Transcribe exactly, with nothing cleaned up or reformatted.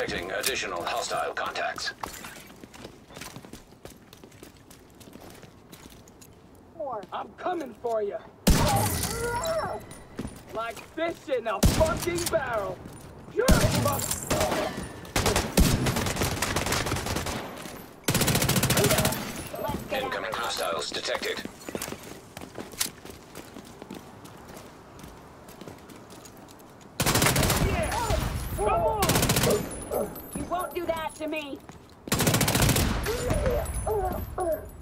Detecting additional hostile contacts. I'm coming for you. Like fish in a fucking barrel. You're fuck. Incoming hostiles detected. Yeah. Come on. You won't do that to me.